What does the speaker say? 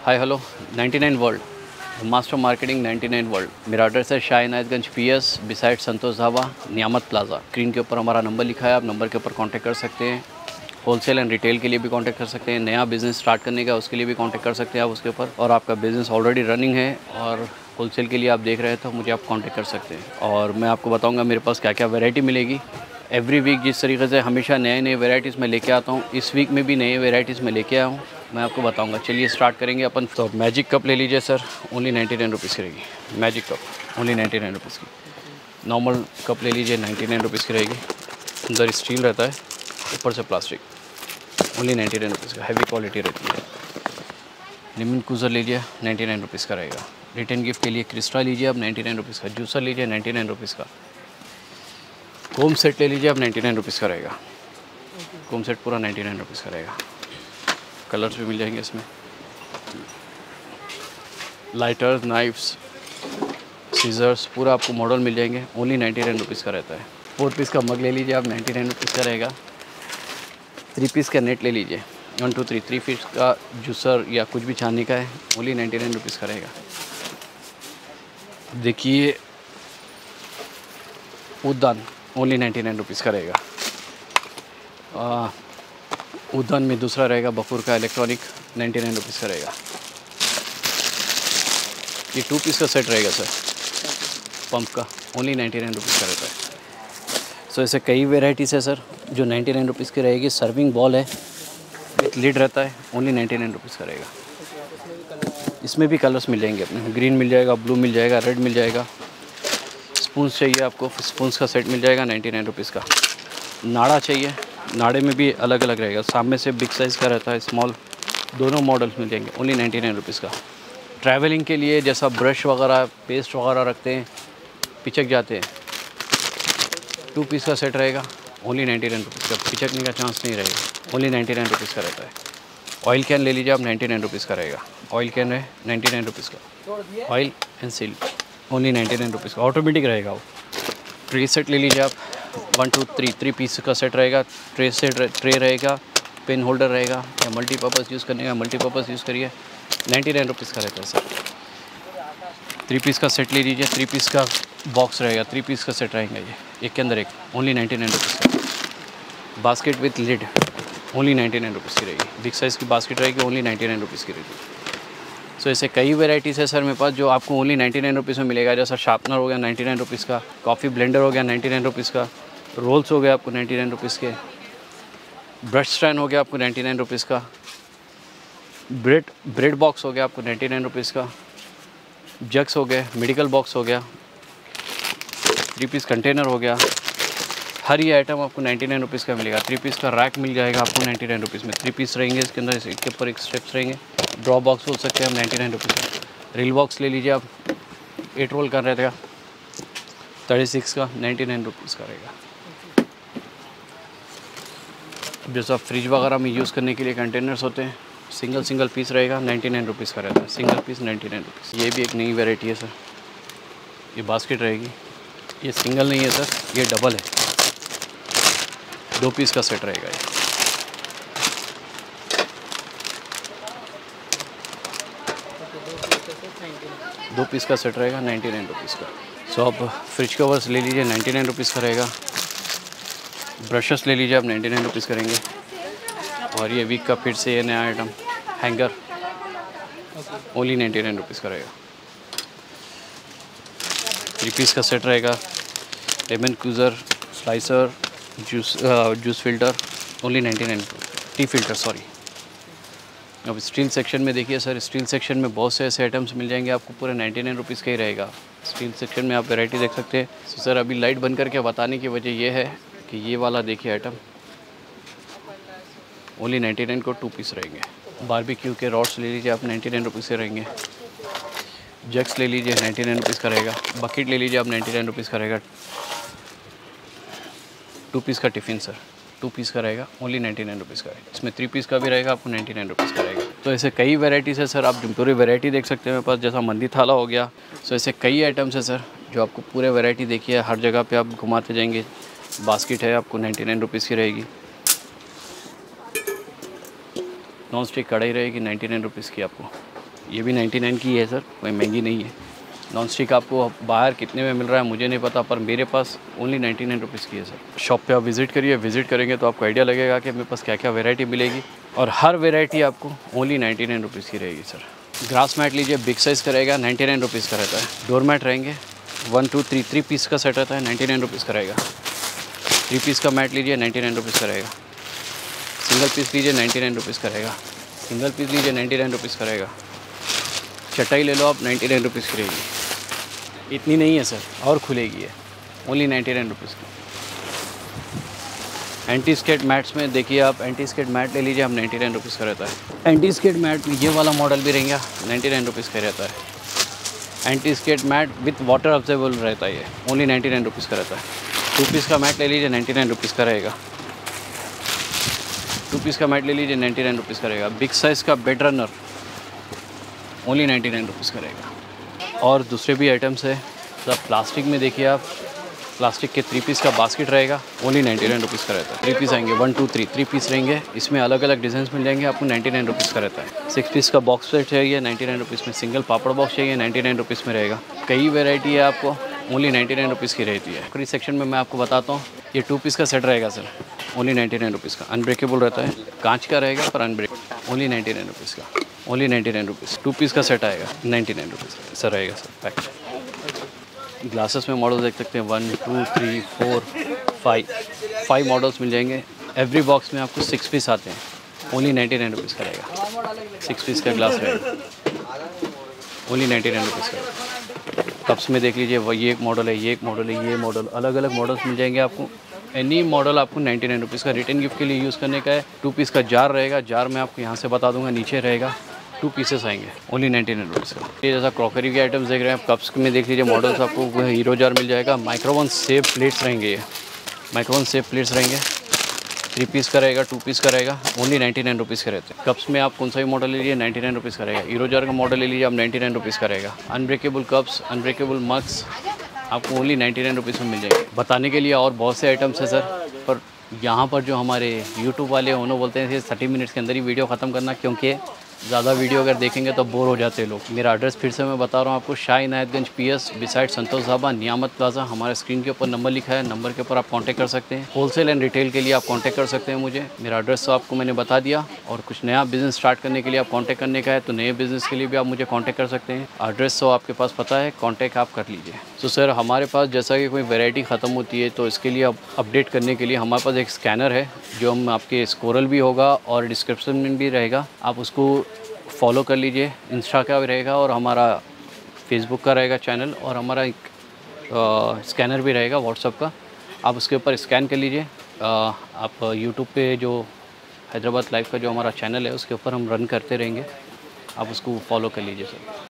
हाय hello 99 world, master marketing 99 world. मेरा address है Shah Inayatganj PS beside Santosh dhaba Niyamat plaza. Screen के ऊपर हमारा नंबर लिखा है, आप नंबर के ऊपर कांटेक्ट कर सकते हैं। होलसेल एंड रिटेल के लिए भी कांटेक्ट कर सकते हैं, नया बिज़नेस स्टार्ट करने का उसके लिए भी कांटेक्ट कर सकते हैं आप उसके ऊपर। और आपका बिज़नेस ऑलरेडी रनिंग है और होलसेल के लिए आप देख रहे हैं तो मुझे आप कांटेक्ट कर सकते हैं। और मैं आपको बताऊंगा मेरे पास क्या क्या वैरायटी मिलेगी। एवरी वीक जिस तरीके से हमेशा नए नए वेराइटीज़ में लेके आता हूँ, इस वीक में भी नए वेराइटीज़ में लेके आया हूँ, मैं आपको बताऊंगा। चलिए स्टार्ट करेंगे अपन। तो मैजिक कप ले लीजिए सर, ओनली 99 रुपीज़ की रहेगी। मैजिक कप ओनली 99 रुपीज़ की। नॉर्मल कप ले लीजिए, 99 रुपीज़ की रहेगी। अंदर स्टील रहता है, ऊपर से प्लास्टिक, ओनली 99 रुपीज़ का, हैवी क्वालिटी रहती है। लेमन कूज़र लीजिए, 99 रुपीज़ का रहेगा। रिटर्न गिफ्ट के लिए क्रिस्टा लीजिए आप, 99 रुपीज़ का। जूसर लीजिए, 99 रुपीज़ का। कोम सेट ले लीजिए आप, 99 रुपीज़ का रहेगा। कोम सेट पूरा 99 रुपीज़ का रहेगा। कलर्स भी मिल जाएंगे इसमें। लाइटर्स, नाइफ्स, सीजर्स, पूरा आपको मॉडल मिल जाएंगे, ओनली 99 रुपीज़ का रहता है। 4 पीस का मग ले लीजिए आप, 99 रुपीज़ का रहेगा। 3 पीस का नेट ले लीजिए, 1 2 3 3 पीस का जूसर या कुछ भी छानने का है, ओनली 99 रुपीज़ का रहेगा। देखिए उद्यान, ओनली 99 रुपीज़ का रहेगा। उद्यान में दूसरा रहेगा बफूर का इलेक्ट्रॉनिक, 99 रुपीज़ का रहेगा। ये 2 पीस का सेट रहेगा सर, पंप का, ओनली 99 रुपीज़ का रहता है। सो ऐसे कई वेराइटीज़ है सर जो 99 रुपीज़ की रहेगी। सर्विंग बॉल है विथ लिड रहता है, ओनली 99 रुपीज़ का रहेगा। इसमें भी कलर्स मिल जाएंगे अपने, ग्रीन मिल जाएगा, ब्लू मिल जाएगा, रेड मिल जाएगा। स्पून्स चाहिए आपको, स्पून्स का सेट मिल जाएगा 99 रुपीज़ का। नाड़ा चाहिए, नाड़े में भी अलग अलग रहेगा, सामने से बिग साइज़ का रहता है, स्मॉल, दोनों मॉडल्स मिल जाएंगे, ओनली 99 रुपीज़ का। ट्रैवलिंग के लिए जैसा ब्रश वगैरह, पेस्ट वगैरह रखते हैं, पिचक जाते हैं, 2 पीस का सेट रहेगा, ओनली 99 रुपीज़ का। पिचकने का चांस नहीं रहेगा, ओनली 99 रुपीज़ का रहता है। ऑयल कैन ले लीजिए आप, 99 रुपीज़ का रहेगा। ऑयल कैन है 99 रुपीज़ का। Oil and seal, only 99 rupees का, ऑटोमेटिक रहेगा वो। ट्रे सेट ले लीजिए आप, 1 2 3 पीस का सेट रहेगा। ट्रे सेट, ट्रे रहेगा, पेन होल्डर रहेगा, या मल्टीपर्पज़ यूज़ करने का मल्टीपर्पज़ यूज़ करिए, 99 रुपीज़ का रहता है सर। 3 पीस का सेट ले लीजिए, 3 पीस का बॉक्स रहेगा, 3 पीस का सेट रहेगा ये, एक के अंदर एक, ओनली 99 रुपीज़ का। Basket with lid, only 99 rupees की रहेगी। बिग साइज़ की बास्केट रहेगी, ओनली 99 रुपीज़ की रहेगी। सो ऐसे कई वेराइटीज़ है सर मेरे पास जो आपको ओनली 99 रुपीज़ में मिलेगा। जैसा शार्पनर हो गया 99 रुपीज़ का, कॉफ़ी ब्लेंडर हो गया 99 रुपीज़ का, रोल्स हो गया आपको 99 रुपीज़ के, ब्रश स्टैंड हो गया आपको 99 रुपीज़ का, ब्रेड बॉक्स हो गया आपको 99 रुपीज़ का, जग्स हो गए, मेडिकल बॉक्स हो गया, 3 पीस कंटेनर हो गया। हर ये आइटम आपको 99 रुपीज़ का मिलेगा। 3 पीस का रैक मिल जाएगा आपको 99 रुपीज़ में। 3 पीस रहेंगे इसके अंदर, इसके ऊपर एक स्टेप्स रहेंगे। ड्रॉ बॉक्स बोल सकते हैं हम, 99 रुपीज़ का। रील बॉक्स ले लीजिए आप, 8 रोल का रहेगा, 36 का, 99 रुपीज़ का रहेगा। जैसा फ्रिज वगैरह में यूज़ करने के लिए कंटेनर्स होते हैं, सिंगल पीस रहेगा, 99 रुपीज़ का रहता है। Single piece 99 rupees. ये भी एक नई वेराइटी है सर, ये बास्केट रहेगी। ये सिंगल नहीं है सर, ये डबल है, 2 पीस का सेट रहेगा ये। दो पीस का सेट रहेगा, 99 रुपीज़ का। सो आप फ्रिज कवर्स ले लीजिए, 99 रुपीज़ का रहेगा। ब्रशेस ले लीजिए आप, 99 रुपीज़ करेंगे। और ये वीक का फिर से ये नया आइटम, हैंगर, ओनली 99 रुपीज़ का रहेगा। 3 पीस का सेट रहेगा। Lemon squeezer, slicer, juice filter, only 99, tea filter sorry. अब स्टील सेक्शन में देखिए सर, स्टील सेक्शन में बहुत से ऐसे आइटम्स मिल जाएंगे आपको, पूरे 99 रुपीज़ का ही रहेगा। स्टील सेक्शन में आप वैरायटी देख सकते हैं। तो सर अभी लाइट बंद करके बताने की वजह ये है कि ये वाला देखिए आइटम, ओनली 99 को 2 पीस रहेंगे। बारबेक्यू के रॉड्स ले लीजिए आप, 99 रुपीज़ से रहेंगे। जग्स ले लीजिए, 99 रुपीज़ का रहेगा। बकेट ले लीजिए आप, 99 रुपीज़ का रहेगा। 2 पीस का टिफ़िन सर, 2 पीस का रहेगा, ओनली 99 रुपीज़ का है। इसमें 3 पीस का भी रहेगा, आपको 99 रुपीज़ का रहेगा। तो ऐसे कई वैराइटीज़ है सर, आप पूरी वैरायटी देख सकते हैं मेरे पास। जैसा मंदी थाला हो गया, सो ऐसे कई आइटम्स है सर जो आपको पूरे वैरायटी देखिए, हर जगह पे आप घुमाते जाएंगे। बास्केट है आपको 99 रुपीज़ की रहेगी। नॉन स्टिक कढ़ाई रहेगी 99 रुपीज़ की आपको। ये भी 99 की है सर, कोई महंगी नहीं है। नॉन स्टिक आपको बाहर कितने में मिल रहा है मुझे नहीं पता, पर मेरे पास ओनली 99 रुपीज़ की है सर। शॉप पे आप विज़िट करिए, विज़िट करेंगे तो आपको आइडिया लगेगा कि मेरे पास क्या क्या वैरायटी मिलेगी, और हर वैरायटी आपको ओनली 99 रुपीज़ की रहेगी सर। ग्रास मैट लीजिए, बिग साइज़ का रहेगा, 99 रुपीज़ का रहता है। डोर मैट रहेंगे 1 2 3 3 पीस का सेट रहता है, 99 रुपीज़ का रहेगा। 3 पीस का मैट लीजिए 99 रुपीज़ का रहेगा। सिंगल पीस लीजिए 99 रुपीज़ का रहेगा। सिंगल पीस लीजिए 99 रुपीज़ का रहेगा। चटाई ले लो आप, 99 रुपीज़ की रहेगी। इतनी नहीं है सर, और खुलेगी है, ओनली 99 रुपीज़ की। एंटी स्केट मैट्स में देखिए आप, एंटी स्केट मैट ले लीजिए आप, 99 रुपीज़ का रहता है। एंटी स्केट मैट में ये वाला मॉडल भी रहेगा, 99 रुपीज़ का रहता है। Anti skate mat with water absorbable रहता है, ये ओनली 99 रुपीज़ का रहता है। 2 पीस का मैट ले लीजिए, 99 रुपीज़ का रहेगा। 2 पीस का मैट ले लीजिए, 99 रुपीज़ का रहेगा। बिग साइज़ का बेड रनर ओनली 99 रुपीज़ का रहेगा। और दूसरे भी आइटम्स है सब। प्लास्टिक में देखिए आप, प्लास्टिक के 3 पीस का बास्केट रहेगा, ओनली 99 रुपीज़ का रहता है। 3 पीस आएंगे, 1 2 3 पीस रहेंगे, इसमें अलग अलग डिज़ाइन मिल जाएंगे आपको, 99 रुपीज़ का रहता है। 6 पीस का बॉक्स सेट चाहिए 99 रुपीज़ में। सिंगल पापड़ बॉक्स चाहिए 99 रुपीज़ में रहेगा। कई वेराइटी है आपको, ओनली 99 रुपीज़ की रहती है। आखिरी सेक्शन में मैं आपको बताता हूँ, ये 2 पीस का सेट रहेगा सर, ओनली 99 रुपीज़ का। अनब्रेकेबल रहता है, कांच का रहेगा पर अनब्रेकेबल, ओनली 99 रुपीज़ का, ओनली 99 रुपीज़। 2 पीस का सेट आएगा 99 रुपीज़ सर रहेगा सर पैक। ग्लासेस में मॉडल देख सकते हैं, 1 2 3 4 5 मॉडल्स मिल जाएंगे। एवरी बॉक्स में आपको 6 पीस आते हैं, ओनली 99 रुपीज़ का रहेगा। 6 पीस का ग्लास रहेगा, ओनली 99 रुपीज़ का। कप्स में देख लीजिए, ये एक मॉडल है, ये एक मॉडल है, ये मॉडल, अलग अलग मॉडल्स मिल जाएंगे आपको। एनी मॉडल आपको 99 रुपीज़ का रिटर्न गिफ्ट के लिए यूज़ करने का है। 2 पीस का जार रहेगा, जार मैं आपको यहाँ से बता दूंगा, नीचे रहेगा। 2 पीसेस आएंगे, ओनली 99 रुपीज़ का। ये जैसा क्रॉकरी के आइटम्स देख रहे हैं आप, कप्स में देख लीजिए मॉडल्स, आपको हीरो जार मिल जाएगा। माइक्रोवन सेप प्लेट्स रहेंगे, ये माइक्रोवन सेप प्लेट्स रहेंगे। 3 पीस का रहेगा, 2 पीस का रहेगा, ओनली 99 रुपीज़ का रहते हैं। कप्स में आप कौन सा भी मॉडल ले लीजिए 99 रुपीज़ का रहेगा। हीरो जार का मॉडल ले लीजिए आप, 99 रुपीज़ का रहेगा। अनब्रेकेबल कप्स, अनब्रेकेबल मग्स आपको ओनली 99 रुपीज़ में मिल जाएंगे। बताने के लिए और बहुत से आइटम्स हैं सर, पर यहाँ पर जो हमारे यूट्यूब वाले हैं उन्होंने बोलते हैं 30 मिनट्स के अंदर ही वीडियो ख़त्म करना, क्योंकि ज़्यादा वीडियो अगर देखेंगे तो बोर हो जाते हैं लोग। मेरा एड्रेस फिर से मैं बता रहा हूँ आपको, Shah Inayatganj PS beside Santosh dhaba, Niyamat plaza. हमारे स्क्रीन के ऊपर नंबर लिखा है, नंबर के ऊपर आप कांटेक्ट कर सकते हैं। होलसेल एंड रिटेल के लिए आप कांटेक्ट कर सकते हैं मुझे। मेरा एड्रेस तो आपको मैंने बता दिया, और कुछ नया बिज़नेस स्टार्ट करने के लिए आप कांटेक्ट करने का है तो नए बिज़नेस के लिए भी आप मुझे कांटेक्ट कर सकते हैं। एड्रेस तो आपके पास पता है, कांटेक्ट आप कर लीजिए। तो सर हमारे पास जैसा कि कोई वैरायटी ख़त्म होती है तो इसके लिए आप अपडेट करने के लिए हमारे पास एक स्कैनर है, जो हम आपके स्कोरल भी होगा और डिस्क्रिप्शन में भी रहेगा, आप उसको फॉलो कर लीजिए। इंस्टा का भी रहेगा और हमारा फेसबुक का रहेगा चैनल, और हमारा एक स्कैनर भी रहेगा व्हाट्सएप का, आप उसके ऊपर स्कैन कर लीजिए। आप यूट्यूब पे जो हैदराबाद लाइव का जो हमारा चैनल है उसके ऊपर हम रन करते रहेंगे, आप उसको फॉलो कर लीजिए सर।